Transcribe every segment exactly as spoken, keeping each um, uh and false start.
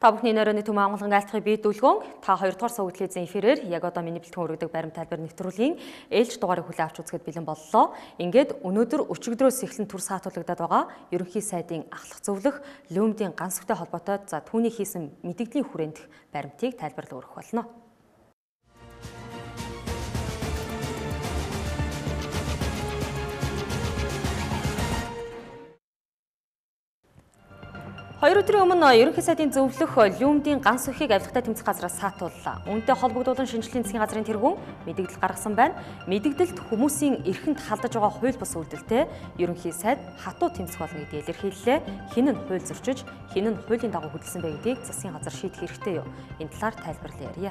Та бүхний нойрооны төмөн амгалан айлтгыг бие дүүлгөн та хоёрдугаар суваг телевизийн эфирээр яг одоо миний бэлтгэн өргөдөг баримт тайлбар нэвтрүүлгийн ээлж дугаарыг хүлээн авч үзэхэд бэлэн боллоо. Ингээд өнөөдөр өчигдрөөс эхлэн түр саатуулагдаад байгаа ерөнхий сайдын ахлах зөвлөх Люмдийн ганц сүхтэй холбоотой за түүний хийсэн мэдээллийн хүрээнд баримтыг тайлбарлан өргөх болно. Хоёр өдрийн өмнө ерөнхий сайдын зөвлөх Люмдийн ганц сүхийг авилгатай тэмцэх газраас саатууллаа. Үүнтэй холбогдуулан шинжилгээний засгийн газрын тэргүүн мэдээлэл гаргасан байна. Мэдээлэлд хүмүүсийн эрхэнд халдаж байгаа хууль бус үйлдэлтэй ерөнхий сайд хатуу тэмцэх болно гэдгийг илэрхийллээ. Хэн нь хууль зөрчиж, хэн нь хуулийн дагуу хөдөлсөн бэ гэдгийг засгийн газар шийдэх хэрэгтэй юу? Энэ талаар тайлбарлан ярья.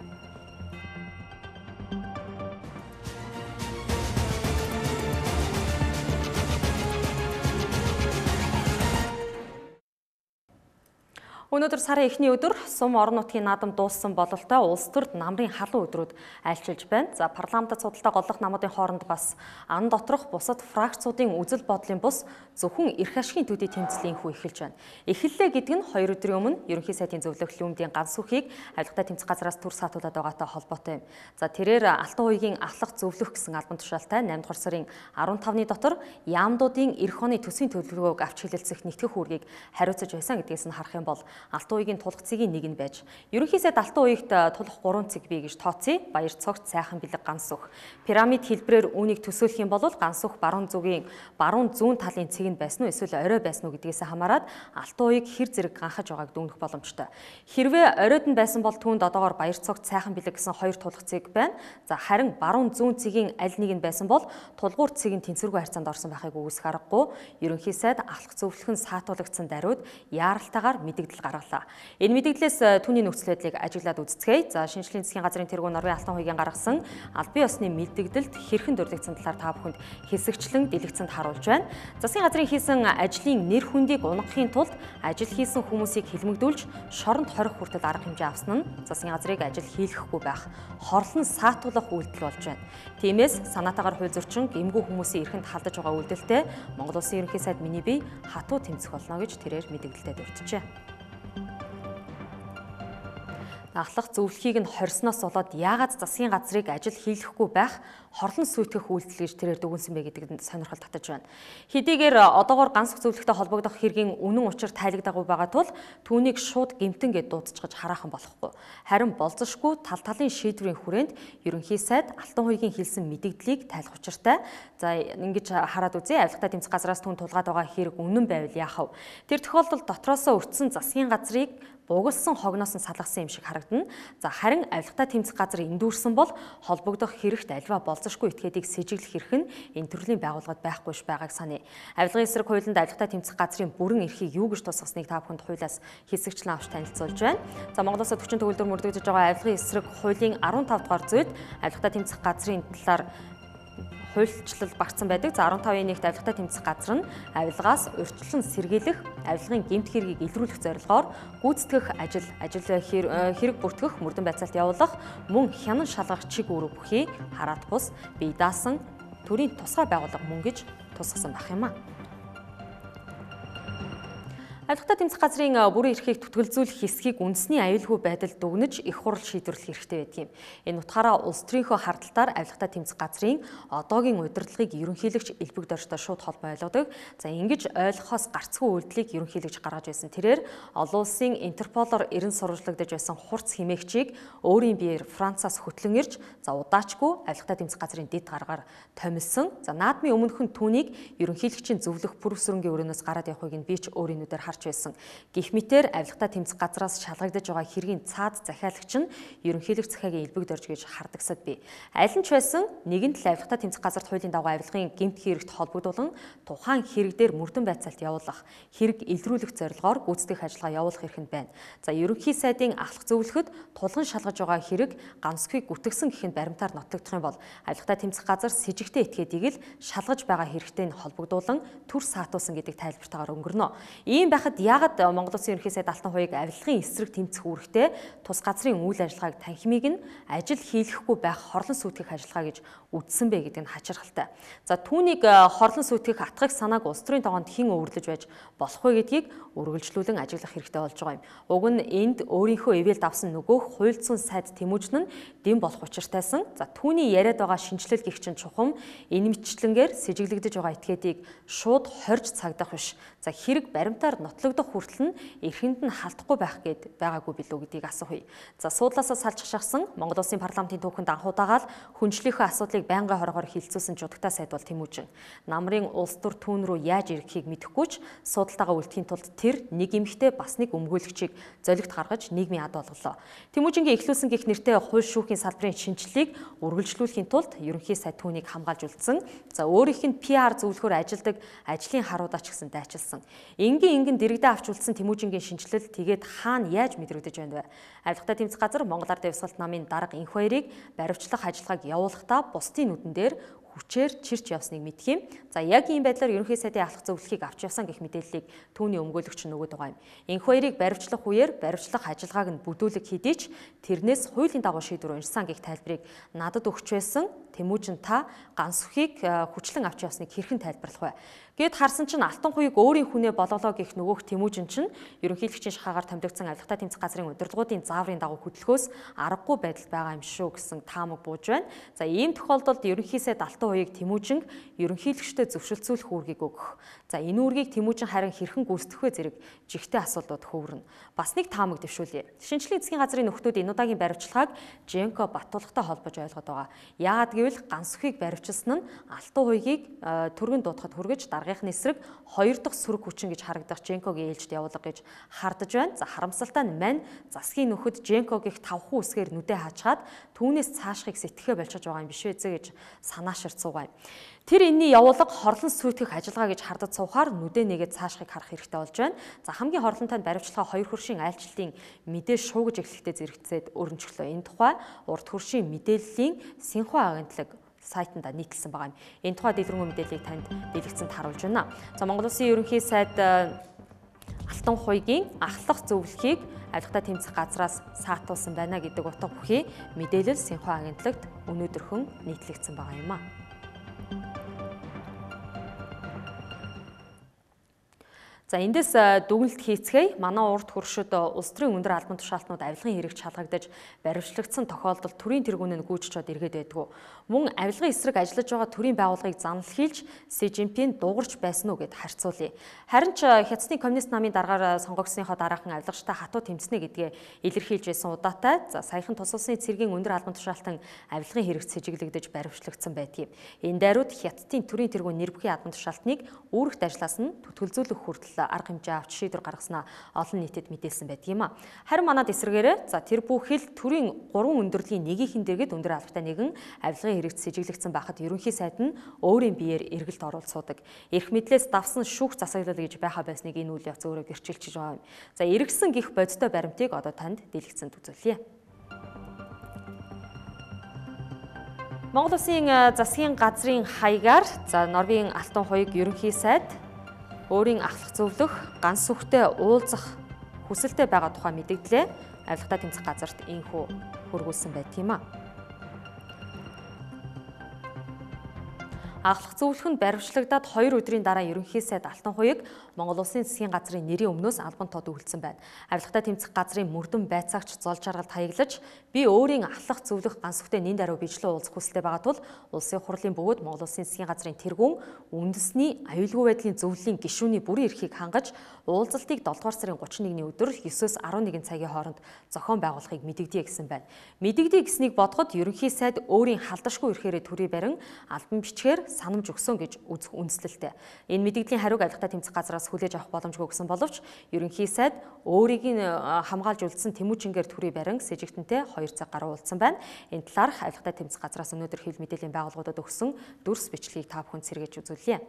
Өнөөдөр сарын эхний өдөр сум орон нутгийн наадам дууссан бололтой улс төрд намрын халуун өдрүүд айлчилж байна. За парламентд судалтай голлох намуудын хооронд бас ан доторх бусад фракцуудын үзэл бодлын бус зөвхөн эрх ашигын төдий тэмцлийн хүү эхэлж байна. Эхэллээ гэдэг нь хоёр өдрийн өмнө ерөнхий сайдын зөвлөх Люмдийн ганц сүхийг авилгатай тэмцэх газраас түр саатуулаад байгаатай холбоотой юм. За тэрээр Алтан уугийн ахлах зөвлөх гэсэн албан тушаалтай наймд дугаар сарын арван тавны дотор яамдуудын эх оны төсвийн төлөвлөгөөг авч хэлэлцэх нэгтгэх үүргийг хариуцаж байсан гэдгээс нь харах юм бол Алтан уугийн тулах цэгийн нэг нь байж ерөнхий сайд Алтан уягт тулах гурван цэг бий гэж тооцъё. Баяр цогт сайхан бэлэг ганц сүх. Пирамид хэлбэрээр үүнийг төсөөлөх юм бол ганц сүх баруун зүгийн баруун зүүн талын цэг нь байсан уу эсвэл орой байсан уу гэдгээс хамаарат Алтан уяг хэр зэрэг ганхаж байгааг дүгнэх боломжтой. Хэрвээ оройд нь байсан бол түүнд одоогоор баяр цогт сайхан бэлэг гэсэн хоёр тулах цэг байна. За харин баруун зүүн цэгийн аль нэг нь байсан бол тулгуур цэг нь тэнцвэргүй харьцаанд орсон байхыг үгүйсэх аргагүй. Ерөнхий сайд ахлах зөвлөх нь саатуулагдсан даруйд яаралтайгаар мэдээлэл гаргалаа. Энэ мэдээлэлээс түүний нөхцөл байдлыг ажиглаад үздэцгээе. За шинжлэлийн засгийн газрын тэргүүн Норвегийн Алтан уугийн гаргасан албан ёсны мэдээлэлд хэрхэн дурлагдсан талаар та бүхэнд хэсэгчлэн дэлгэцэнд харуулж байна. Засгийн газрын хийсэн ажлын нэр хүндийг унгахын тулд ажил хийсэн хүмүүсийг хэлмэгдүүлж шоронд хорих хүртэл арга хэмжээ авсан нь засгийн газрыг ажил хийлгэхгүй байх хорлон саатуулах үйлдэл болж байна. Тиймээс санаатаагаар хууль зөрчин гэмгүй хүмүүсийн эрхэнд халдаж байгаа үйлдэлтэй Монгол Улсын ерөнхий сайд миний бие хатуу тэмцэх болно гэж тэрээр мэдээлэлдээ дурджээ. Ахлах зөвлөхийг нь хорсноос болоод яагаад засгийн газрыг ажил хийлгэхгүй байх хорлон сүйтгэх үйлдэл гэж тэрээр дүгнсэн бэ гэдэгт сонирхол татаж байна. Хэдийгээр одоогоор ганц зөвлөхтэй холбогдох хэргийн үнэн учир тайлагдаагүй байгаа тул түүнийг шууд гэмтэн гэд дуудчихж хараахан болохгүй. Харин болзошгүй тал талын шийдвэрийн хүрээнд ерөнхий сайд Алтан уугийн хэлсэн мэдээллийг тайлах учиртай. За ингэж хараад үзье. Авилгатай тэмцэх газраас түн тулгаад байгаа хэрэг үнэн байвал яах вэ? Тэр тохиолдолд дотроосоо өртсөн засгийн газрыг бугалсан хогноос нь салгасан юм шиг харагдана. За харин авилгатай тэмцэх газар эндүүрсэн бол холбогдох хэрэгт альва болзошгүй этгээдийг сэжиглэх хэрэг нь энэ төрлийн байгууллагад байхгүйш байгааг саная. Авилгын эсрэг хуулинд авилгатай тэмцэх газрын бүрэн эрхийг юу гэж тусгасныг та бүхэнд хуулиас хэсэгчлэн авч танилцуулж байна. За Монголоос төвчин төгөлдөр мөрдөгдөж байгаа авилгын эсрэг хуулийн арван тав дугаар зүйлд авилгатай тэмцэх газрын талаар хуульчлал багтсан байдаг. За арван тавын нэгт авилгатай тэмцэх газар нь авилгаас урьдчилан сэргийлэх, авилгын гэмт хэргийг илрүүлэх зорилгоор гүйцэтгэх ажил, ажил хэрэг бүртгэх, мөрдөн байцаалт явуулах, мөн хянан шалгах чиг үүрэг бүхий хараат бус бие даасан төрийн тусгай байгууллага мөн гэж тусгасан байх юм а. Авилгатай тэмцэх газрын бүрэн эрхийг түтгэлзүүлэх хэсгийг үндэсний аюулгүй байдалд дүгнэж их хурл шийдвэрлэх хэрэгтэй байдаг юм. Энэ утгаараа улс төрийнхөө хардталтаар авилгатай тэмцэх газрын одоогийн удирдлагыг ерөнхийлөгч элбэг доржтой шууд холбоо ойлгодог. За ингэж ойлгохоос гарцгүй үйлдэлийг ерөнхийлөгч гаргаж байсан. Тэрээр олон улсын Интерполоор эрен сурвалжлагдаж байсан хурц хэмээгчийг өөрийн биеэр Францаас хөтлөн ирж, за удаачгүй авилгатай тэмцэх газрын дэд гаргаар томилсон. За наадмын өмнөхөн түүнийг ерөнхийлөгчийн зөвлөх бүр өсрөнгийн өрөөнөөс гараад явахыг нь би ч өөрийн нүдээр харж байсан. Гэх мэтээр авилгатай тэмцэх газраас шалгагдаж байгаа хэргийн цаад захиалагч нь ерөнхийлөгч захиагийн элбэг дорж гэж хардагсад бий. Аль нь ч байсан нэгэн тал авилгатай тэмцэх газарт хуулийн дагуу авилгын гэмт хэрэгт холбогдуулан тухайн хэрэг дээр мөрдөн байцаалт явуулах, хэрэг илрүүлэх зорилгоор гүйцэтгэх ажиллагаа явуулах эрх нь байна. За ерөнхий сайдын ахлах зөвлөхөд тулган шалгаж байгаа хэрэг ганцхийг гүтгсэн гэхэд баримтаар нотлогдох юм бол авилгатай тэмцэх газар с жигтэй этгээдийг л шалгаж байгаа хэрэгтэй нь холбогдуулан түр саатуулсан гэдэг тайлбартаагаар өнгөрнө. Ийм байх байхад яагаад Монгол Улсын ерөнхий сайд Алтан хуйг авилгын эсрэг тэмцэх үүрэгтэй тус газрын үйл ажиллагааг танхимыг нь ажил хийлгэхгүй байх хорлон сүйтгэх ажиллагаа гэж үздсэн бэ гэдэг нь хачирхалтай. За түүнийг хорлон сүйтгэх атгах санааг улс төрийн тогоонд хэн өвөрлөж байж болох вэ гэдгийг үргэлжлүүлэн ажиглах хэрэгтэй болж байгаа юм. Уг нь энд өөрийнхөө ивэлд авсан нөгөөх хуульцсан сайд Тэмүүжин нь дэм болох учиртайсан. За түүний яриад байгаа шинжилэл гихчин чухам энэ мэтчлэнгээр с сэжиглэгдэж байгаа этгээдийг шууд хорж цагдах биш. За хэрэг баримтаар нотлогдох хүртэл нь эрхэнд нь халдахгүй байх гээд байгаагүй билүү гэдгийг асууя. За суудлаасаа салж шахсан Монгол Улсын парламентын түүхэнд анхудаагаал хүнчлийнхээ асуудлыг байнгын хоргоор хилцүүлсэн жудагтай сайд бол Тэмүүжин. Намрын улс төр түүн рүү яаж ирэхийг мэдэхгүй ч судалтаагаа үлдэхийн тулд тэр нэг эмэгтэй бас нэг өмгөөлөгчийг золигт гаргаж нийгмийн ад болголоо. Тэмүүжингийн эхлүүлсэн гих нэртэй хууль шүүхийн салбарын шинжилгээг үргэлжлүүлэхийн тулд ерөнхий сайд түүнийг хамгаалж үлдсэн. За өөрийнх нь пи ар зөвлөхөөр ажилдаг ажлын харуудаа ч гэсэн дайчилсан. Энгийн ингэн дэрэгдээ авч үлдсэн Тэмүүжингийн шинжилэл тэгээд хаана яаж мэдрэгдэж байна вэ? Авилгатай тэмцэх газар Монгол Ардын Хувьсгалт намын дарга энх хоёрыг баривчлах ажиллагааг явуулахдаа бусдын нүдэн дээр хүчээр чирч явсныг мэдх юм. За яг ийм байдлаар ерөнхий сайдын алхах зөвлөхийг авч явсан гэх мэдээллийг түүний өмгөөлөгч нь өгöd байгаа юм. Энх хоёрыг баривчлах үеэр баривчлах ажиллагааг нь бүдүүлэг хийдий ч тэрнээс хуулийн дагуу шийдвэр уншсан гэх тайлбарыг надад өгч байсан. Тэмүүжин та ганц үхийг хүчлэн авч явсныг хэрхэн тайлбарлах вэ? Гэт харсан чинь Алтан хуйг өөрийн хүнээ болоолоо гэх нөгөөх Тэмүүжин чинь ерөнхийлөгчийн шахаагаар томилогдсон авилгатай тэмцэх газрын удирдлагуудын зааврын дагуу хөдөлгөөс аргагүй байдалд байгаа юм шүү гэсэн таамаг бууж байна. За ийм тохиолдолд ерөнхий сайд Алтан хуйг Тэмүүжин ерөнхийлөгчтэй зөвшөлдсүүлэх үүргийг өгөх. За энэ үүргийг Тэмүүжин харин хэрхэн гүйцэтгэх вэ зэрэг жигтэй асуултууд хөвөрнө. Бас нэг таамаг дэвшүүлье. Шинжлэлийн засгийн газрын нөхдүүд энэ удаагийн баривчлагааг Женко Батулгатай холбож ойлгоод байгаа. Яагаад гэвэл ганц үхийг баривчилсан нь Алтан хуйгийг түргэн дуудахад хүргэж даргийнхны эсрэг хоёр дахь сөрөг хүчин гэж харагдах Женкогийн ээлжид явуулга гэж хардаж байна. За харамсалтай нь мань засгийн нөхөд Женкогийнх тавхан үсгээр нүдэ хаачаад түүнээс цаашхыг сэтгэхэ болчихж байгаа юм биш үү гэж санааширт суугаа юм. Тэр энэний явуулга хорлон сүйтгэх ажиллагаа гэж хардаж суухаар нүдэ нэгээд цаашхыг харах хэрэгтэй болж байна. За хамгийн хорлонтой нь баривчлага хоёр хөршийн айлчлалын мэдээ шуугж эхлэхдээ зэрэгцээд өрнөжглөө. Энэ тухай урд хөршийн мэдээллийн Синхуа агентлаг сайтанда нийтэлсэн байгаа юм. Энэ тухай дэлгэрэнгүй мэдээллийг танд дэлгэцэнд харуулж байна. За Монгол Улсын ерөнхий сайд Алтан хуйгийн ахлах зөвлөхийг авилгатай тэмцэх газраас саатуулсан байна гэдэг утга бүхий мэдээлэл Синхуа агентлагт өнөөдөрхөн нийтлэгдсэн байгаа юм а. За эндээс дүгнэлт хийцгээе. Манай урд хөршид улс төрийн өндөр албан тушаалтнууд авилгын хэрэг шалгагдаж баривчлагдсан тохиолдолд төрийн тэргүүн нь гүйцэд иргэд байдгүй. Мөн авилгын эсрэг ажиллаж байгаа төрийн байгууллагыг занал хийлж Си Жинпин дуугарч байсан уу гэд харьцуулъя. Харин ч Хятадны коммунист намын даргаар сонгогдсныхоо дараахан авилгачтай хатуу тэмцэнэ гэдгээ илэрхийлж байсан удаатай. За саяхан тус улсын цэргийн өндөр албан тушаалтан авилгын хэрэгт сэжиглэгдэж баривчлагдсан байдгийг. Энэ дайрууд Хятадын төрийн тэргүүн нэр бүхий албан тушаалтныг үүрэгт ажиллаас нь түтгэлзүүлэх хүртэл арга хэмжээ авч шийдвэр гаргаснаа олон нийтэд мэдээлсэн байдаг юм а. Харин манад эсрэгээрээ за тэр бүхэл төрийн гурван өндөрлөгийн нэгийнхэн дэргэд өндөр албатай нэгэн авилгын хэрэгт сэжиглэгдсэн байхад ерөнхий сайд нь өөрийн биеэр эргэлт оруулж суудаг. Эрх мэдлээс давсан шүүх засаглал гэж байха байсныг энэ үйл явц өөрөө гэрчилж байгаа юм. За эргэсэн гих бодиттой баримтыг одоо танд дэлгэцэнд үзүүлье. Монгол Улсын засгийн газрын хаягаар за Норвегийн Алтан хуйг ерөнхий сайд өөрийн ахлах зөвлөх ганц үхтэй уулзах хүсэлтэй байгаа тухай мэдэгдлээ. Авилгатай тэмцэх газарт инхүү хөргүүлсэн байт юм а. Ахлах зөвлөх нь баривчлагдаад хоёр өдрийн дараа ерөнхий сайд Алтан хуйг Монгол Улсын засгийн газрын нэрийн өмнөөс албан тод үйлдсэн байна. Авилгатай тэмцэх газрын мөрдөн байцаагч зол жаргалд хаяглаж би өөрийн ахлах зөвлөх ганц үхтэй нин даруй бичлэн уулзах хүсэлтэй байгаа тул улсын хурлын бөгөөд Монгол Улсын засгийн газрын тэргүүн үндэсний аюулгүй байдлын зөвлөлийн гишүүний бүрийн эрхийг хангаж уулзалтыг долдугаар сарын гучин нэгний өдөр есөөс арван нэгэн цагийн хооронд зохион байгуулахыг мэдэгдэе гэсэн байна. Мэдэгдэе гэснийг бодоход ерөнхий сайд өөрийн халдашгүй эрхээрээ төрий барин албан бичгээр санамж өгсөн гэж үзэх үндэслэлтэй. Энэ мэдэгдлийн хариуг авилгатай тэмцэх газраас хүлээж авах боломжгүй гэсэн боловч ерөнхий сайд өөрийг нь хамгаалж үлдсэн Тэмүүжингээр төрий барин с сэжигтэнтэй хоёр цаг гаруй уулзсан байна. Энэ талаарх авилгатай тэмцэх газраас өнөөдөр хил мэдээллийн байгууллагуудад өгсөн дүрс бичлэгийг та бүхэнд сэргээж үзүүлье.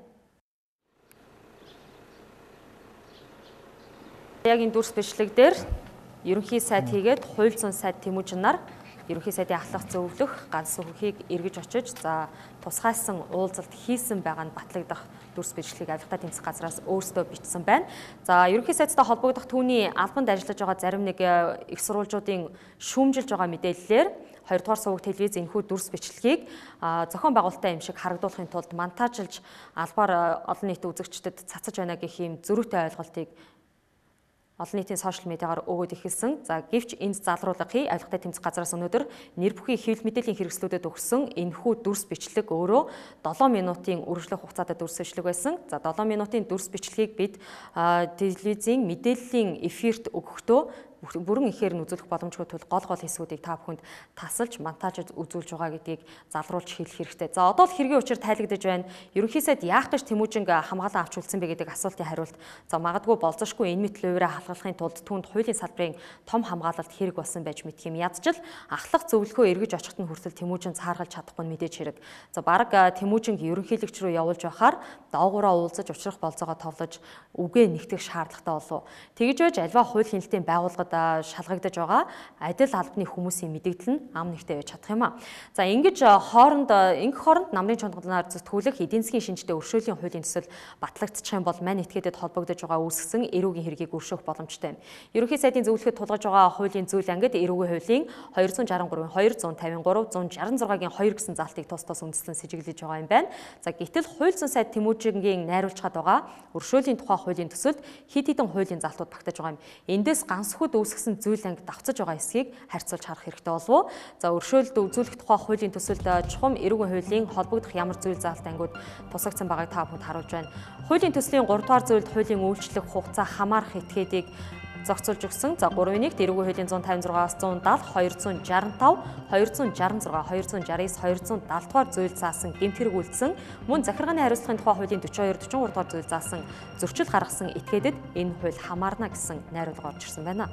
Яг энэ дүрс бичлэг дээр ерөнхий сайд хийгээд хуульцсан сайд Тэмүүжин нар ерөнхий сайдын ахлах зөвлөх ганц сүхийг эргэж очиж за тусгайсан уулзалт хийсэн байгаа нь батлагдах дүрс бичлэгийг авилгатай тэмцэх газраас өөрсдөө бичсэн байна. За ерөнхий сайдтай холбогдох түүний албанд ажиллаж байгаа зарим нэг их сурвалжуудын шүүмжилж байгаа мэдээллээр хоёрдугаар суваг телевиз энэхүү дүрс бичлэгийг зохион байгуулалттай юм шиг харагдуулахын тулд монтажлж албаар олон нийт үзэгчдэд цацаж байна гэх юм зөрүүтэй ойлголтыг олон нийтийн сошиал медиагаар өгөөд эхэлсэн. За гэвч энд залруулгын авилгатай тэмцэх газраас өнөөдөр нэр бүхий хэвлэл мэдээллийн хэрэгслүүдэд өгсөн энэхүү дүрс бичлэг өөрөө долоон минутын үргэлжлэх хугацаатай дүрс бичлэг байсан. За долоон минутын дүрс бичлэгийг бид телевизийн мэдээллийн эфирт өгөхдөө бүрэн ихээр нь үзүүлэх боломжгүй тул гол гол хэсгүүдийг та бүхэнд тасалж монтажж үзүүлж байгаа гэдгийг залруулж хэлэх хэрэгтэй. За одоо л хэргийн учир тайлагдж байна. Ерөнхий сайд яах гэж Тэмүүжинг хамгаалан авч үлдсэн бэ гэдэг асуултын хариулт. За магадгүй болзошгүй энэ мэт лувираа халахын тулд түүнд хуулийн салбарын том хамгаалалт хэрэг болсон байж мэдх юм. Ядчил ахлах зөвлөхөө эргэж очихт нь хүртэл Тэмүүжин цааргалж чадахгүй нь мэдээж хэрэг. За бараг Тэмүүжинг ерөнхийлөгч рүү явуулж байхаар доогоороо уулзаж учрах болцоогоо товлож үгээ нэгтгэх шаардлагатай болов. Тэгж байж альва хууль хяналтын байгууллагад шалгагдаж байгаа адил албаны хүмүүсийн мэдээлэл нь ам нэгтэй байж чадах юм а. За ингэж хооронд ингэх хооронд намрын чонгоноор зүтгүүлэх эдийн засгийн шинжтэй өршөөлийн хуулийн төсөл батлагдчих юм бол мань этгээдэд холбогдож байгаа үүсгэсэн эрүүгийн хэргийг өршөөх боломжтой юм. Ерөнхий сайдын зөвлөхөд тулгаж байгаа хуулийн зүйл ангид эрүүгийн хуулийн двести шестьдесят три, двести пятьдесят три, one six six-гийн two гэсэн залтыг тус тус үндэслэн сэжиглэж байгаа юм байна. За гэтэл хууль зүйн сайд Тэмүүжингийн найруулчаад байгаа өршөөлийн тухай хуулийн төсөлд хэд хэдэн хуулийн залтууд багтаж байгаа юм. Эндээс ганцхуд үүсгэсэн зүйл анги давцаж байгаа эсхийг харьцуулж харах хэрэгтэй болов. За өршөөлд үзүүлэх тухай хуулийн төсөлд чухам эрүүгийн хуулийн холбогдох ямар зүйл заалт ангиуд тусгагдсан байгааг та бүхэнд харуулж байна. Хуулийн төслийн three дугаар зүйлд хуулийн үйлчлэх хугацаа хамаарах этгээдийг зохицуулж өгсөн. За three нэгт эрүүгийн хуулийн one fifty-six-аас one seventy, two sixty-five, two sixty-six, two sixty-nine, two seventy-nine дугаар зүйл заасан гэмт хэрэг үйлдсэн мөн захиргааны хариуцлагын тухай хуулийн forty-two, forty-three дугаар зүйл заасан зөрчил гаргасан этгээдэд энэ хууль хамаарна гэсэн найруулга орж ирсэн байна.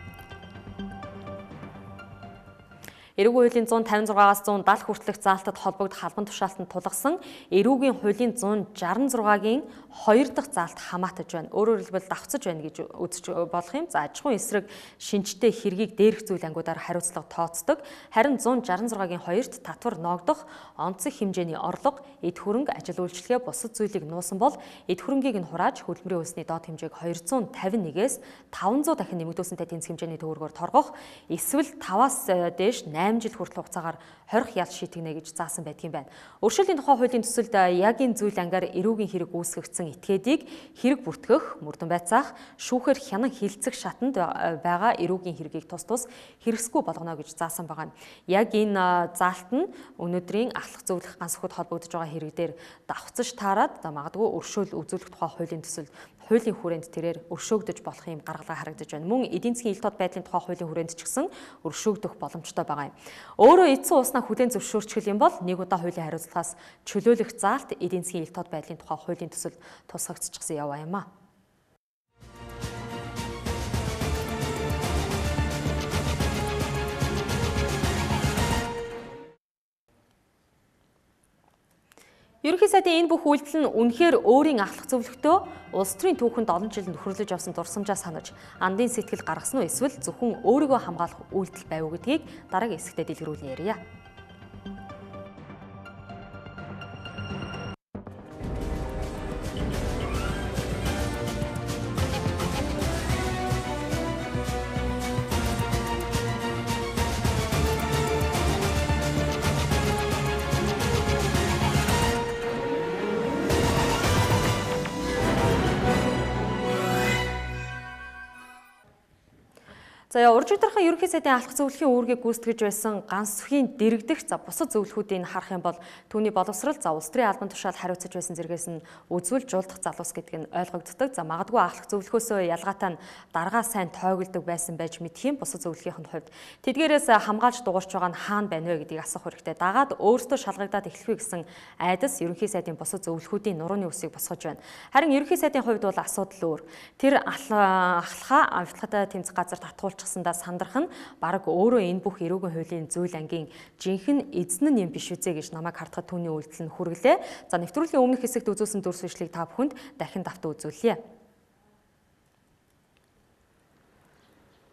Эрүүгийн хуулийн one fifty-six-аас one seventy хүртэлх заалтад холбогдох албан тушаалтанд тулгасан эрүүгийн хуулийн one sixty-six-гийн хоёр дахь заалт хамаатаж байна. Өөрөөр хэлбэл давхцаж байна гэж үзэж болох юм. За аж ахуйн эсрэг шинжтэй хэргийг дээрх зүйл ангиудаар хариуцлага тооцдог. Харин one sixty-six-гийн хоёрт татвар ноогдох, онцгой хэмжээний орлого, эд хөрөнгө, ажил үйлчлэгээ бусад зүйлийг нуусан бол эд хөрөнгийг нь хурааж хөдөлмөрийн хөлсний доод хэмжээг two fifty-one-ээс five hundred дахин нэмэгдүүлсэнтэй тэнцэх хэмжээний төгрөгөөр торгох, эсвэл таваас дээш eight жил хүртэл хугацаагаар хорих ял шийтгэнэ гэж заасан байдгийн байна. Өршөөлийн тухай хуулийн төсөлд яг энэ зүйл ангаар эрүүгийн хэрэг үүсгэгдсэн этгээдийг хэрэг бүртгэх, мөрдөн байцаах, шүүхээр хянан хилцэх шатанд байгаа эрүүгийн хэргийг тус тус хэрэгсгүй болгоно гэж заасан байгаа юм. Яг энэ заалт нь өнөөдрийн ахлах зөвлөх ганц сүхэд холбогдож байгаа хэрэг дээр давхцаж таарад магадгүй өршөөл үзүүлэх тухай хуулийн төсөлд хуулийн хүрээнд тэрээр өршөөгдөж болох юм гаргалгаа харагдаж байна. Мөн эдийн засгийн ил тод байдлын тухай хуулийн хүрээнд ч гэсэн өршөөгдөх боломжтой байгаа юм. Өөрөө эдсэн уснаа хүлээн зөвшөөрчих юм бол нэг удаа хуулийн хариуцлагаас чөлөөлөх заалт эдийн засгийн ил тод байдлын тухай хуулийн төсөлд тусгагдчихсан яваа юм а. Ерөнхий сайдын энэ бүх үйлдэл нь үнэхээр өөрийн ахлах зөвлөгтөө улс төрийн түүхэнд олон жилд нөхөрлөж явсан дурсамжаа санаж андын сэтгэл гаргасан уу эсвэл зөвхөн өөрийгөө хамгаалах үйлдэл байв уу гэдгийг дараагийн хэсэгтээ дэлгэрүүлэн ярья. За урж өдрийнхөө ерөнхий сайдын алхах зөвлөхийн үүргийг гүйцэтгэж байсан ганц сүхийн дэрэгдэх за бусад зөвлөхүүдийг харах юм бол түүний боловсрал за улс төрийн албан тушаал хариуцаж байсан зэргээс нь үзвэл жуулдах залуус гэдэг нь ойлгогддог. За магадгүй алхах зөвлөхөөсөө ялгаатай нь даргаа сайн тойголдог байсан байж мэдэх юм бусад зөвлөхийн хувьд. Тэдгээрээс хамгаалж дуурч байгаа нь хаана байна вэ гэдгийг асуух хэрэгтэй. Дагаад өөртөө шалгагдаад эхлэхүй гэсэн айдас ерөнхий сайдын бусад зөвлөхүүдийн нурууны үсийг босгож байна. Харин ерөнхий сайдын хувьд бол асуудал өөр. Тэр ахлахаа авилгатай тэмцэх газар татгуулчихсандаа сандрах нь бараг өөрөө энэ бүх эрүүгийн хуулийн зүйл ангийн жинхэнэ эзэн нь юм биш үзээ гэж намайг хардахад түүний үйлдэл нь хүргэлээ. За нэвтрүүлгийн өмнөх хэсэгт үзүүлсэн дүрс бичлэгийг та бүхэнд дахин давтан үзүүлье.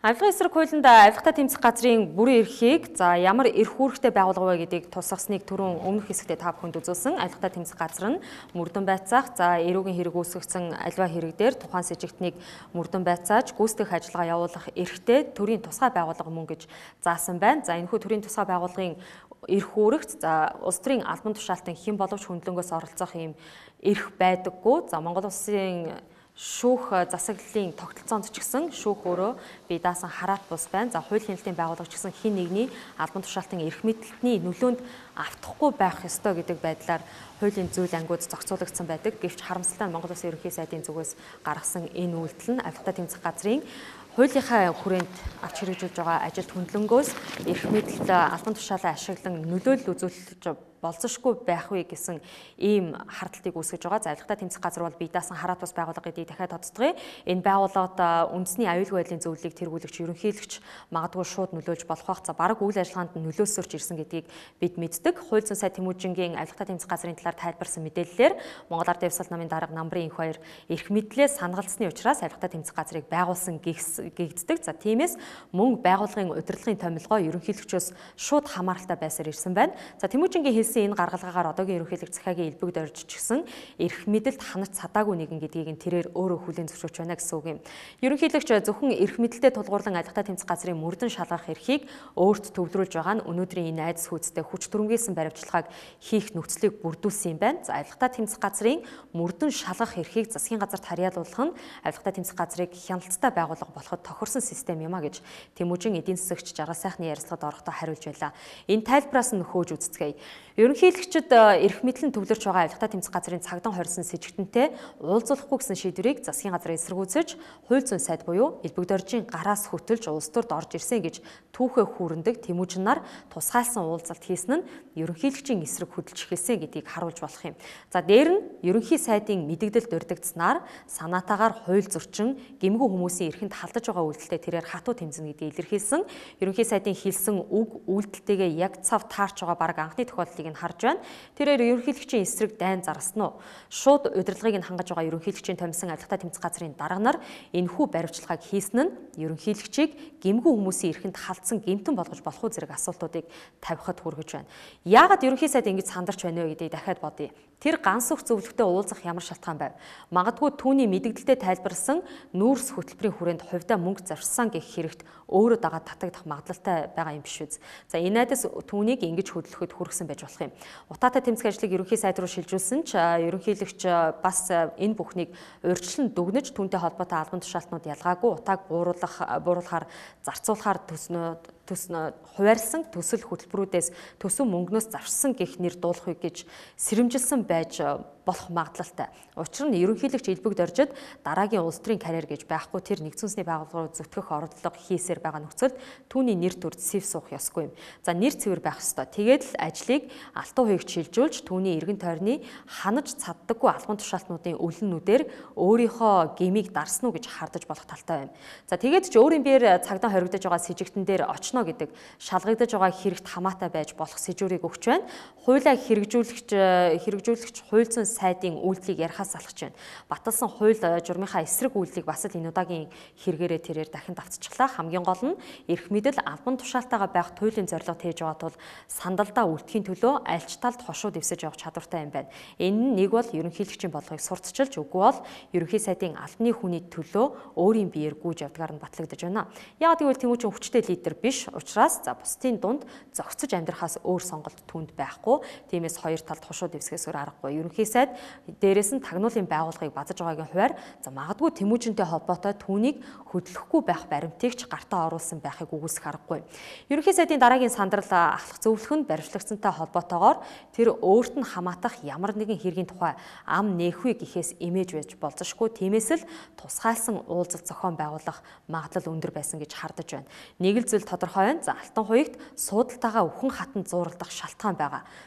Авилгын эсрэг хуулинд авилгатай тэмцэх газрын бүрэн эрхийг за ямар эрх үүрэгтэй байгуулга вэ гэдгийг тусгасныг түрүүн өмнөх хэсэгтээ та бүхэнд үзүүлсэн. Авилгатай тэмцэх газар нь мөрдөн байцаах, за эрүүгийн хэрэг үүсгэсэн аливаа хэрэг дээр тухайн сэжигтнийг мөрдөн байцааж гүйцэтгэх ажиллагаа явуулах эрхтэй төрийн тусгай байгууллага мөн гэж заасан байна. За энэхүү төрийн тусгай байгууллагын эрх үүрэгт за улс төрийн албан тушаалтын хэн боловч хөндлөнгөөс оролцох юм эрх байдаггүй. За Монгол улсын шүүх засаглалын тогтолцоонд ч гэсэн шүүх өөрөө бие даасан хараат бус байна. За хууль хяналтын байгууллага ч гэсэн хэн нэгний албан тушаалтын эрх мэдэлтний нөлөөнд автахгүй байх ёстой гэдэг байдлаар хуулийн зүйл ангиуд зохицуулагдсан байдаг. Гэвч харамсалтай нь Монгол Улсын ерөнхий сайдын зүгээс гаргасан энэ үйлдэл нь авилгатай тэмцэх газрын хуулийнхаа хүрээнд авч хэрэгжүүлж байгаа ажилд хөндлөнгөөс эрх мэдэлт албан тушаалаа ашиглан нөлөөлөл үзүүлж болцсошгүй байх вэ гэсэн ийм хардталтыг үүсгэж байгаа. За авилгатай тэмцэх газар бол бие даасан хараат бус байгууллага гэдгийг дахиад тоцтгоё. Энэ байгууллагад үндэсний аюулгүй байдлын зөвлөлийг тэргүүлэгч ерөнхийлөгч магадгүй шууд нөлөөлж болох бах. За бараг үйл ажиллагаанд нөлөөсөрч ирсэн гэдгийг бид мэддэг. Хууль зүйн сайд Тэмүжингийн авилгатай тэмцэх газрын талаар тайлбарсан мэдээллээр Монгол Ард явсал намын дарга Намбарын энх хоёр эрх мэдлээ санагалдсны учраас авилгатай тэмцэх газрыг байгуулсан гэгддэг. За тиймээс мөн байгууллагын удирдлагын томилгоо ерөнхийлөгчөөс шууд хамааралтай байсаар ирсэн байна. За Тэмүжингийн энэ гаргалгаагаар одоогийн ерөнхийлөгч захиагийн элбэг дорж ч гэсэн эрх мэдэлд ханаж цадаагүй нэгэн гэдгийг нь тэрээр өөрөө хүлээн зөвшөөрч байна гэсэн үг юм. Ерөнхийлөгч зөвхөн эрх мэдэлтэд тулгуурлан авилгатай тэмцэх газрын мөрдөн шалгах эрхийг өөрт төвлөрүүлж байгаа нь өнөөдрийн энэ айдас хүйцтэй хүч түрэмгийлсэн баримтчилгааг хийх нөхцөлийг бүрдүүлсэн юм байна. За авилгатай тэмцэх газрын мөрдөн шалгах эрхийг засгийн газарт харьяалуулах нь авилгатай тэмцэх газрыг хяналттай байгууллага болоход тохирсон систем юм а гэж Тэмүжин эдийн засагч Жаргал сайхны ярилцлагад орохдоо хариулж байлаа. Энэ тайлбараас нь хөөж үздэцгээе. Ерөнхийлөгчд эрх мэдлэн төвлөрч байгаа авилгатай тэмцэх газрын цагдан хорьсон сэжигтэнтэй уулзуулахгүй гэсэн шийдвэрийг засгийн газрын эсэргүүцэж хууль зүйн сайд буюу элбэг доржийн гараас хөтөлж улс төрд орж ирсэн гэж түүхээ хүүрэндэг Тэмүжин нар тусгаалсан уулзалт хийсэн нь ерөнхийлөгчийн эсрэг хөдөлж эхэлсэн гэдгийг харуулж болох юм. За дээр нь ерөнхий сайдын мэдэгдэл дурддагцснаар санаатаагаар хууль зөрчин гэмгүй хүмүүсийн эрхэнд халдаж байгаа үйлдэлтэй тэрээр хатуу тэмцэнэ гэдгийг илэрхийлсэн. Ерөнхий сайдын хэлсэн үг үйлдэлтэйгээ яг цав таарч байгаа баг анхны тохиолдлыг нь харж байна. Тэрээр ерөнхийлөгчийн эсрэг дайн зарсан уу? Шууд удирдлагыг нь хангаж байгаа ерөнхийлөгчийн томьсон авилгатай тэмцэх газрын дарга нар энэхүү баримтчилгааг хийсэн нь ерөнхийлөгчийг гэмгүй хүмүүсийн эрхэнд халдсан гэмтэн болгож болох уу зэрэг асуултуудыг тавихад хүргэж байна. Яагаад ерөнхий сайд ингэж сандарч байна вэ гэдгийг дахиад бодъё. Тэр ганц бүх зөвлөгтөд уулзах ямар шалтгаан байв? Магадгүй түүний мэдэгдэлтэд тайлбарласан нүүрс хөтөлбөрийн хүрээнд хувьдаа мөнгө зарсан гэх хэрэгт өөрөө дагаад татагдах магадлалтай байгаа юм биш үү? За энэ айдас түүнийг ингэж хөдөлгөхөд хүргэсэн байж болох юм. Утаатай тэмцэх ажлыг ерөнхий сайд руу шилжүүлсэн ч ерөнхийлөгч бас энэ бүхнийг урьдчилан дүгнэж түүнтэй холбоотой албан тушаалтнууд ялгаагүй утааг бууруулах бууруулахаар зарцуулахаар төснөө төснө хуваарлсан төсөл хөтөлбөрүүдээс төсөв мөнгнөөс зарсан гэх нэр дуулахыг гэж сэрэмжилсэн байж болох магадлалтай. Учир нь ерөнхийлөгч элбэг доржид дараагийн улс төрийн карьер гэж байхгүй тэр нэгдсэн үндэсний байгууллагууд зүтгэх оролдлого хийсээр байгаа нөхцөлд түүний нэр төр сэв суух ёсгүй юм. За нэр цэвэр байх ёстой. Тэгээд л ажлыг алтан хуйгт шилжүүлж түүний эргэн тойрны ханаж цаддаггүй албан тушаалтнуудын өлөннүүдээр өөрийнхөө гэмийг дарсан уу гэж хардаж болох талтай байна. За тэгээд ч өөрийн биеэр цагдаа хоригдож байгаа сэжигтэн дээр очно гэдэг шалгагдаж байгаа хэрэгт хамаатай байж болох сэжүүрийг өгч байна. Хуулиа хэрэгжүүлэгч хэрэгжүүлэгч хууль зүйн сайдын үйлдэлийг ярихаас салгаж байна. Баталсан хууль журмынхаа эсрэг үйлдэлийг бас л энэ удаагийн хэрэгээрээ тэрээр дахин давтчихлаа. Хамгийн гол нь эрх мэдэл албан тушаалтайгаа байх туйлын зорилго тээж байгаа тул сандалдаа үлдэхийн төлөө альч талд хошуу дэвсэж явах чадвартай юм байна. Энэ нь нэг бол ерөнхийлөгчийн бодлогыг сурталчилж, үгүй бол ерөнхий сайдын албаны хүний төлөө өөрийн биеэр гүйж явдгаар нь батлагдаж байна. Яг гэвэл Тэмүжин хүчтэй лидер биш учраас за бусдын дунд зогцож амьдрахаас өөр сонголт түүнд байхгүй. Тиймээс хоёр талд хошуу дэвсгээс өөр аргагүй. Ерөнхий сайд дээрээс нь тагнуулын байгууллагыг базаж байгаагийн хувьар за магадгүй Тэмүжинтэй холбоотой түүнийг хөдлөхгүй байх баримтыг ч гартаа оруулсан байхыг үгүйсэх аргагүй. Ерөнхий сайдын дараагийн сандрал ахлах зөвлөх нь баримтлагчтай холбоотойгоор тэр өөрт нь хамаатах ямар нэгэн хэргийн тухай ам нээхгүй гэхээс имэж байж болзошгүй. Тиймээс л тусгаалсан уулзалт зохион байгуулах магадлал өндөр байсан гэж хардаж байна. Нэг л зүйл тодорхой байна. За алтан хуйгт суудалтайгаа өвхөн хатан зууралдах шалтгаан байгаа.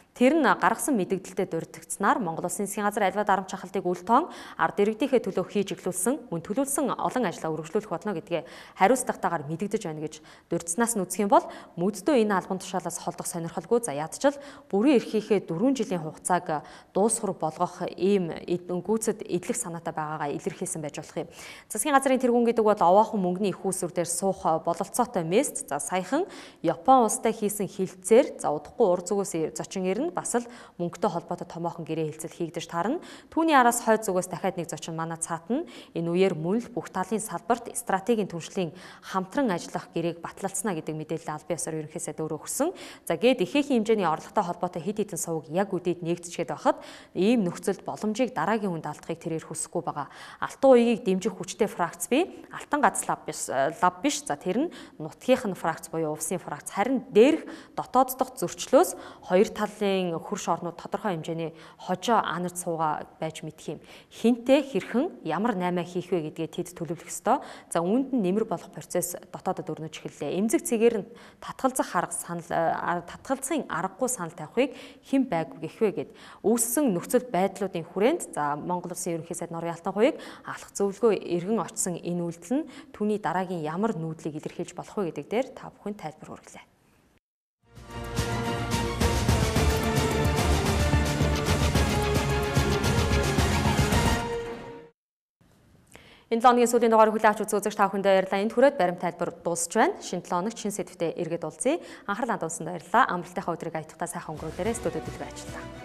Тэр нь гаргасан мэдээлэлтэд дурддагцсанаар Монгол Улсын засгийн газар аливаа дарамт шахалтыг үл тоон ард иргэдийнхээ төлөө хийж эхлүүлсэн, мөн төлөвлөсөн олон ажлаа үргэлжлүүлэх болно гэдгээ хариуцлагатайгаар мэдэгдэж байна гэж дурдснаас нь үзэх юм бол мөддөө энэ албан тушаалаас холдох сонирхолгүй. За ядчил бүрийн эрхийнхээ дөрвөн жилийн хугацааг дуусгар болгох ийм гүйцэд эдлэх санаатай байгаагаа илэрхийлсэн байж болох юм. Засгийн газрын тэргүүн гэдэг бол овоохон мөнгөний их үүсвэр дээр суух бололцоотой мест. За саяхан Япон улстай хийсэн хилцээр за удахгүй ур зүгөөс зочин ирнэ, бас л мөнгөтэй холбоотой томоохон гэрээ хилцэл хийгдэж таарна. Түүний араас хойд зүгөөс дахиад нэг зочин манай цаатна. Энэ үеэр мөн л бүх талын салбарт стратегийн түвшлийн хамтран ажиллах гэрээг батлалцсна гэдэг мэдээлэл албан ёсоор ерөнхий сайд өөрөө өгсөн. За гээд ихээхэн хэмжээний орлоготой холбоотой хэд хэдэн сувг яг үдээд нээгдчихэд байхад ийм нөхцөлд боломжийг дараагийн хүнд алдахыг тэрээр хүсэхгүй байгаа. Алтан уягийг дэмжих хүчтэй фракц бий. Алтан гац лав биш, лав биш. За тэр нь нутгийнх нь фракц буюу Увсын фракц. Харин дээрх дотоод дахь зөрчлөөс хоёр талын хөрш орнууд тодорхой хэмжээний хожоо анарч суугаа байж мэдх юм. Хинтээ хэрхэн ямар наймаа хийх вэ гэдгээ тэд төлөвлөх ёстой. За үүнд нь нэмэр болох процесс дотоодод өрнөж эхэллээ. Эмзэг цэгээр нь татгалзах арга санал татгалзахын аргагүй санал тавихыг хэн байггүй гэх вэ гэд үүссэн нөхцөл байдлуудын хүрээнд за Монгол Улсын ерөнхий сайд Норын Алтан хуйг алах зөвлөгөө эргэн очсон энэ үйлдэл нь түүний дараагийн ямар нүүдлийг илэрхийлж болох вэ гэдэг дээр та бүхэнд тайлбар хүргэлээ. Энэ лооны сүүлийн дугаарыг хүлээн авч үзэж та бүхэндээ баярлалаа. Энд хүрээд баримт тайлбар дуусч байна. Шинэ лооног шинэ сэдвтэ эргээд уулзъя. Анхаарал хандуулсанд баярлалаа. Амралтынхаа өдрийг аятгахтаа сайхан өнгөрүүлээрэй. Студиуд дэлгэр ажиллаа.